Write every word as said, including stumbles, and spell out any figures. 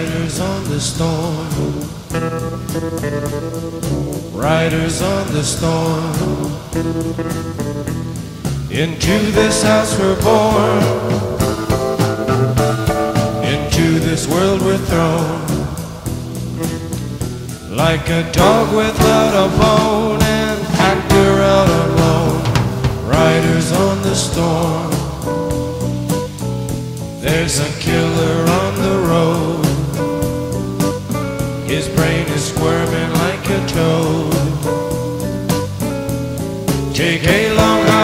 Riders on the storm, riders on the storm. Into this house we're born, into this world we're thrown. Like a dog without a bone, an actor out alone. Riders on the storm. There's a killer on the road. His brain is squirming like a toad. Take a long